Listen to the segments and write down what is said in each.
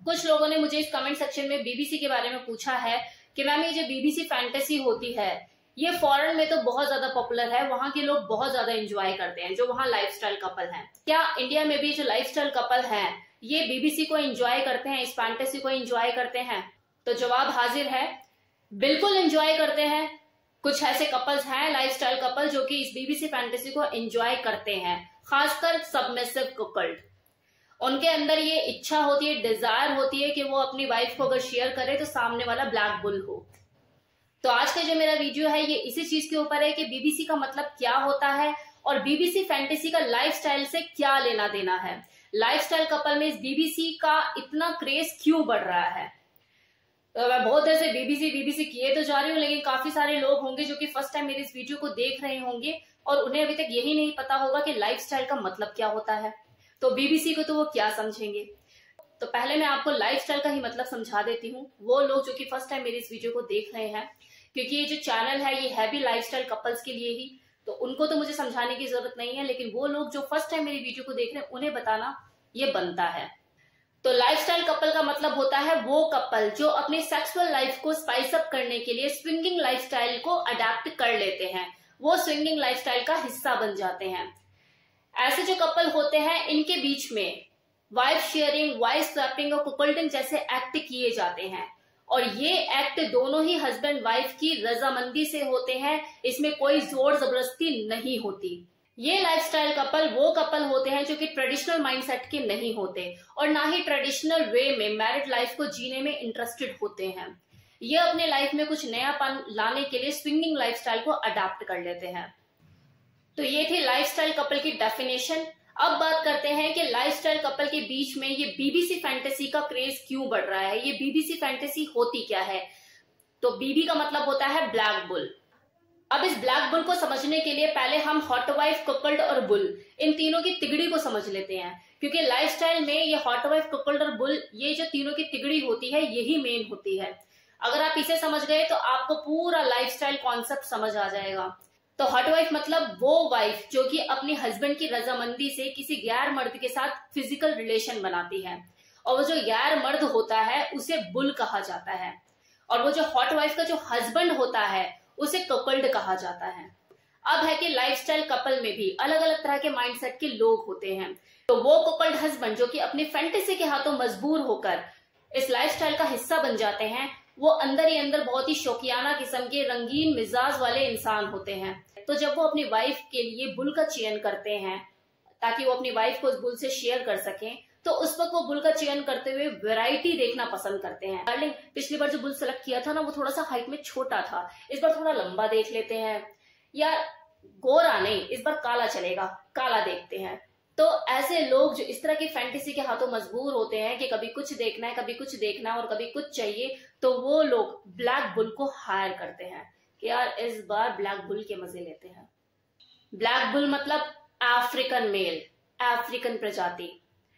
कुछ लोगों ने मुझे इस कमेंट सेक्शन में बीबीसी के बारे में पूछा है कि मैम ये जो बीबीसी फैंटेसी होती है ये फॉरेन में तो बहुत ज्यादा पॉपुलर है, वहां के लोग बहुत ज्यादा एंजॉय करते हैं, जो वहां लाइफस्टाइल कपल हैं। क्या इंडिया में भी जो लाइफस्टाइल कपल हैं ये बीबीसी को एंजॉय करते हैं, इस फैंटेसी को एंजॉय करते हैं? तो जवाब हाजिर है, बिल्कुल एंजॉय करते हैं। कुछ ऐसे कपल्स हैं लाइफस्टाइल कपल जो कि इस बीबीसी फैंटेसी को एंजॉय करते हैं, खासकर सबमिसिव कपल। उनके अंदर ये इच्छा होती है, डिजायर होती है कि वो अपनी वाइफ को अगर शेयर करे तो सामने वाला ब्लैक बुल हो। तो आज का जो मेरा वीडियो है ये इसी चीज के ऊपर है कि बीबीसी का मतलब क्या होता है और बीबीसी फैंटेसी का लाइफस्टाइल से क्या लेना देना है। लाइफस्टाइल कपल में इस बीबीसी का इतना क्रेज क्यों बढ़ रहा है? तो मैं बहुत देर से बीबीसी किए तो जा रही हूँ, लेकिन काफी सारे लोग होंगे जो कि फर्स्ट टाइम मेरे इस वीडियो को देख रहे होंगे और उन्हें अभी तक यही नहीं पता होगा कि लाइफस्टाइल का मतलब क्या होता है। तो बीबीसी को तो वो क्या समझेंगे। तो पहले मैं आपको लाइफस्टाइल का ही मतलब समझा देती हूँ, वो लोग जो कि फर्स्ट टाइम मेरी इस वीडियो को देख रहे हैं, क्योंकि ये जो चैनल है ये है भी लाइफस्टाइल कपल्स के लिए ही, तो उनको तो मुझे समझाने की जरूरत नहीं है, लेकिन वो लोग जो फर्स्ट टाइम मेरी वीडियो को देख रहे हैं उन्हें बताना ये बनता है। तो लाइफस्टाइल कपल का मतलब होता है वो कपल जो अपनी सेक्सुअल लाइफ को स्पाइस अप करने के लिए स्विंगिंग लाइफस्टाइल को अडेप्ट कर लेते हैं, वो स्विंगिंग लाइफस्टाइल का हिस्सा बन जाते हैं। ऐसे जो कपल होते हैं इनके बीच में वाइफ शेयरिंग, वाइफ स्वैपिंग और कुकल्डिंग जैसे एक्ट किए जाते हैं, और ये एक्ट दोनों ही हस्बैंड वाइफ की रजामंदी से होते हैं, इसमें कोई जोर जबरदस्ती नहीं होती। ये लाइफस्टाइल कपल वो कपल होते हैं जो कि ट्रेडिशनल माइंडसेट के नहीं होते और ना ही ट्रेडिशनल वे में मैरिड लाइफ को जीने में इंटरेस्टेड होते हैं। ये अपने लाइफ में कुछ नयापन लाने के लिए स्विंगिंग लाइफस्टाइल को अडॉप्ट कर लेते हैं। तो ये थी लाइफस्टाइल कपल की डेफिनेशन। अब बात करते हैं कि लाइफस्टाइल कपल के बीच में ये बीबीसी फैंटेसी का क्रेज क्यों बढ़ रहा है, ये बीबीसी फैंटेसी होती क्या है। तो बीबी का मतलब होता है ब्लैक बुल। अब इस ब्लैक बुल को समझने के लिए पहले हम हॉट वाइफ, कपल्ड और बुल इन तीनों की तिगड़ी को समझ लेते हैं, क्योंकि लाइफस्टाइल में ये हॉट वाइफ, कपल्ड और बुल ये जो तीनों की तिगड़ी होती है यही मेन होती है। अगर आप इसे समझ गए तो आपको पूरा लाइफस्टाइल कॉन्सेप्ट समझ आ जाएगा। तो हॉट वाइफ मतलब वो वाइफ जो कि अपने हस्बैंड की रजामंदी से किसी गैर मर्द के साथ फिजिकल रिलेशन बनाती है, और वो जो गैर मर्द होता है उसे बुल कहा जाता है, और वो जो हॉट वाइफ का जो हस्बैंड होता है उसे कपल्ड कहा जाता है। अब है कि लाइफस्टाइल कपल में भी अलग अलग तरह के माइंडसेट के लोग होते हैं। तो वो कपल्ड हस्बैंड जो कि अपनी फैंटेसी के हाथों मजबूर होकर इस लाइफस्टाइल का हिस्सा बन जाते हैं, वो अंदर ही अंदर बहुत ही शौकियाना किस्म के रंगीन मिजाज वाले इंसान होते हैं। तो जब वो अपनी वाइफ के लिए बुल का चयन करते हैं ताकि वो अपनी वाइफ को उस बुल से शेयर कर सकें, तो उस वक्त वो बुल का चयन करते हुए वैरायटी देखना पसंद करते हैं। डार्लिंग, पिछली बार जो बुल सेलेक्ट किया था ना वो थोड़ा सा हाइट में छोटा था, इस बार थोड़ा लंबा देख लेते हैं, या गोरा नहीं इस बार काला चलेगा, काला देखते हैं। तो ऐसे लोग जो इस तरह की फैंटेसी के हाथों मजबूर होते हैं कि कभी कुछ देखना है, कभी कुछ देखना है और कभी कुछ चाहिए, तो वो लोग ब्लैक बुल को हायर करते हैं कि यार इस बार ब्लैक बुल के मजे लेते हैं। ब्लैक बुल मतलब अफ्रीकन मेल, अफ्रीकन प्रजाति।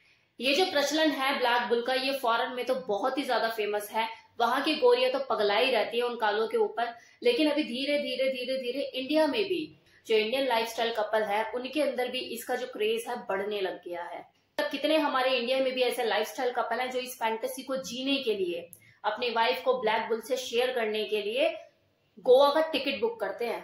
ये जो प्रचलन है ब्लैक बुल का ये फॉरेन में तो बहुत ही ज्यादा फेमस है, वहां की गोरियां तो पगलाई रहती है उन कालों के ऊपर। लेकिन अभी धीरे धीरे धीरे धीरे इंडिया में भी जो इंडियन लाइफस्टाइल कपल है उनके अंदर भी इसका जो क्रेज है बढ़ने लग गया है। तब कितने हमारे इंडिया में भी ऐसे लाइफस्टाइल कपल हैं जो इस फैंटेसी को जीने के लिए, अपनी वाइफ को ब्लैक बुल से शेयर करने के लिए गोवा का टिकट बुक करते हैं।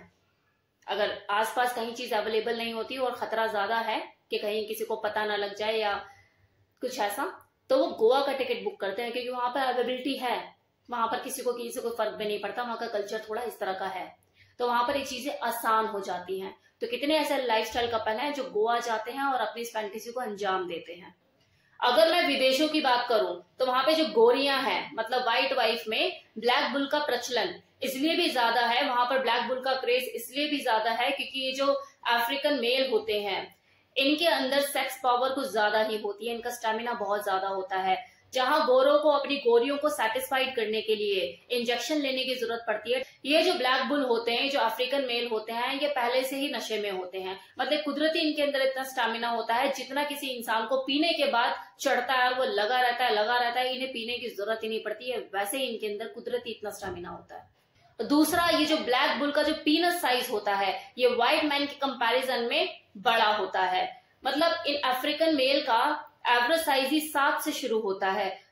अगर आसपास कहीं चीज अवेलेबल नहीं होती और खतरा ज्यादा है कि कहीं किसी को पता ना लग जाए या कुछ ऐसा, तो वो गोवा का टिकट बुक करते हैं, क्योंकि वहां पर अवेलेबिलिटी है, वहां पर किसी को फर्क भी नहीं पड़ता, वहां का कल्चर थोड़ा इस तरह का है, तो वहां पर ये चीजें आसान हो जाती हैं। तो कितने ऐसे लाइफस्टाइल कपल हैं जो गोवा जाते हैं और अपनी इस फैंटेसी को अंजाम देते हैं। अगर मैं विदेशों की बात करूं तो वहां पे जो गोरियां हैं मतलब व्हाइट वाइफ में ब्लैक बुल का प्रचलन इसलिए भी ज्यादा है, वहां पर ब्लैक बुल का क्रेज इसलिए भी ज्यादा है क्योंकि ये जो अफ्रीकन मेल होते हैं इनके अंदर सेक्स पावर कुछ ज्यादा ही होती है, इनका स्टेमिना बहुत ज्यादा होता है। जहां गोरों को अपनी गोरियों को सेटिस्फाइड करने के लिए इंजेक्शन लेने की जरूरत पड़ती है, ये जो ब्लैक बुल होते हैं, जो अफ्रीकन मेल होते हैं, ये पहले से ही नशे में होते हैं। मतलब कुदरती इनके अंदर इतना स्टेमिना होता है जितना किसी इंसान को पीने के बाद चढ़ता है और वो लगा रहता है, इन्हें पीने की जरूरत ही नहीं पड़ती है, वैसे ही इनके अंदर कुदरती इतना स्टेमिना होता है। दूसरा, ये जो ब्लैक बुल का जो पीनस साइज होता है ये व्हाइट मैन के कंपैरिजन में बड़ा होता है। मतलब इन अफ्रीकन मेल का एवरेज साइज ही 7 से शुरू होता है,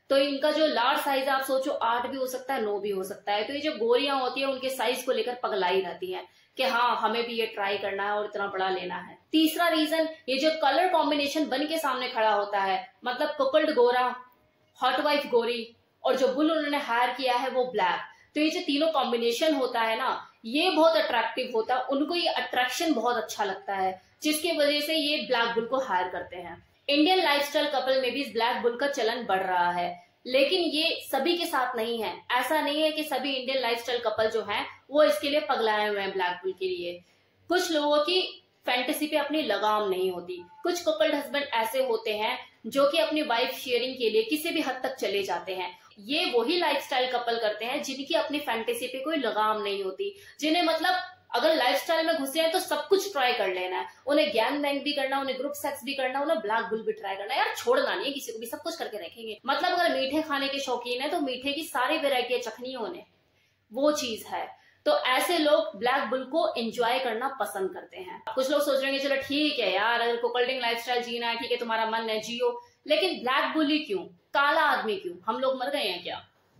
तो इनका जो लार्ज साइज आप सोचो 8 भी हो सकता है, 9 भी हो सकता है। तो ये जो गोरियां होती है उनके साइज को लेकर पगलाई रहती है कि हाँ हमें भी ये ट्राई करना है और इतना बड़ा लेना है। तीसरा रीजन, ये जो कलर कॉम्बिनेशन बन के सामने खड़ा होता है, मतलब कपल्ड गोरा, हॉट वाइफ गोरी और जो बुल उन्होंने हायर किया है वो ब्लैक, तो ये जो तीनों कॉम्बिनेशन होता है ना, ये बहुत अट्रैक्टिव होता है। उनको ये अट्रैक्शन बहुत अच्छा लगता है, जिसकी वजह से ये ब्लैक बुल को हायर करते हैं। इंडियन लाइफस्टाइल कपल में भी इस ब्लैक बुल का चलन बढ़ रहा है, लेकिन ये सभी के साथ नहीं है। ऐसा नहीं है कि सभी इंडियन लाइफस्टाइल कपल जो हैं वो इसके लिए पगलाए हुए हैं ब्लैक बुल के लिए। कुछ लोगों की फैंटेसी पे अपनी लगाम नहीं होती। कुछ कपल्ड हस्बैंड ऐसे होते हैं जो कि अपनी वाइफ शेयरिंग के लिए किसी भी हद तक चले जाते हैं। ये वही लाइफस्टाइल कपल करते हैं जिनकी अपनी फैंटेसी पे कोई लगाम नहीं होती, जिन्हें मतलब अगर लाइफस्टाइल में घुसे हैं तो सब कुछ ट्राई कर लेना है। उन्हें गैंग बैंग भी करना, उन्हें ग्रुप सेक्स भी करना, उन्हें ब्लैक बुल भी ट्राई करना है। यार छोड़ना नहीं है किसी को भी, सब कुछ करके रखेंगे। मतलब अगर मीठे खाने के शौकीन है तो मीठे की सारी वेरायटी चखनी है उन्हें, वो चीज है। तो ऐसे लोग ब्लैक बुल को एंजॉय करना पसंद करते हैं। कुछ लोग सोच रहे हैं चलो ठीक है यार, अगर कुकल्डिंग लाइफस्टाइल जीना है ठीक है, तुम्हारा मन है जियो, लेकिन ब्लैक बुल ही क्यों, काला आदमी क्यों, हम लोग मर गए हैं क्या?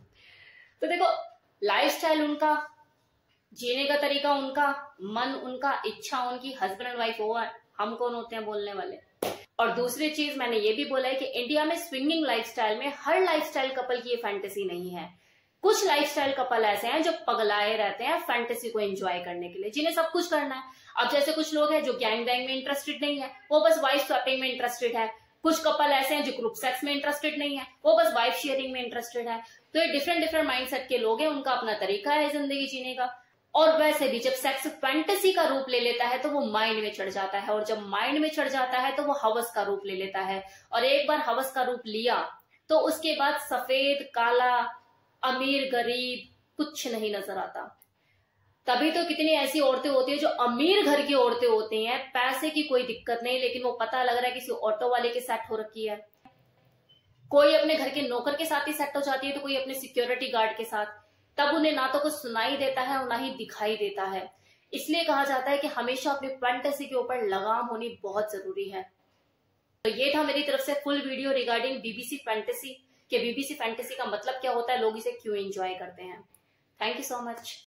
तो देखो, लाइफस्टाइल उनका, जीने का तरीका उनका, मन उनका, इच्छा उनकी, हस्बैंड एंड वाइफ वो है, हम कौन होते हैं बोलने वाले। और दूसरी चीज मैंने ये भी बोला है कि इंडिया में स्विंगिंग लाइफस्टाइल में हर लाइफस्टाइल कपल की ये फैंटेसी नहीं है। कुछ लाइफस्टाइल कपल ऐसे हैं जो पगलाए रहते हैं फैंटेसी को एंजॉय करने के लिए, जिन्हें सब कुछ करना है। अब जैसे कुछ लोग हैं जो गैंग बैंग में इंटरेस्टेड नहीं है, वो बस वाइफ स्वैपिंग में इंटरेस्टेड है। कुछ कपल ऐसे हैं जो ग्रुप सेक्स में इंटरेस्टेड नहीं है, वो बस वाइफ शेयरिंग में इंटरेस्टेड है। तो ये डिफरेंट माइंडसेट के लोग हैं, उनका अपना तरीका है जिंदगी जीने का। और वैसे भी जब सेक्स फैंटेसी का रूप ले लेता है तो वो माइंड में चढ़ जाता है, और जब माइंड में चढ़ जाता है तो वो हवस का रूप ले लेता है। और एक बार हवस का रूप लिया तो उसके बाद सफेद काला, अमीर गरीब कुछ नहीं नजर आता। तभी तो कितनी ऐसी औरतें होती है जो अमीर घर की औरतें होती हैं, पैसे की कोई दिक्कत नहीं, लेकिन वो पता लग रहा है किसी ऑटो वाले के सेट हो रखी है, कोई अपने घर के नौकर के साथ ही सेट हो जाती है, तो कोई अपने सिक्योरिटी गार्ड के साथ। तब उन्हें ना तो कुछ सुनाई देता है और ना ही दिखाई देता है। इसलिए कहा जाता है कि हमेशा अपनी फैंटेसी के ऊपर लगाम होनी बहुत जरूरी है। तो ये था मेरी तरफ से full video regarding BBC fantasy, कि बीबीसी फैंटेसी का मतलब क्या होता है, लोग इसे क्यों एंजॉय करते हैं। Thank you so much.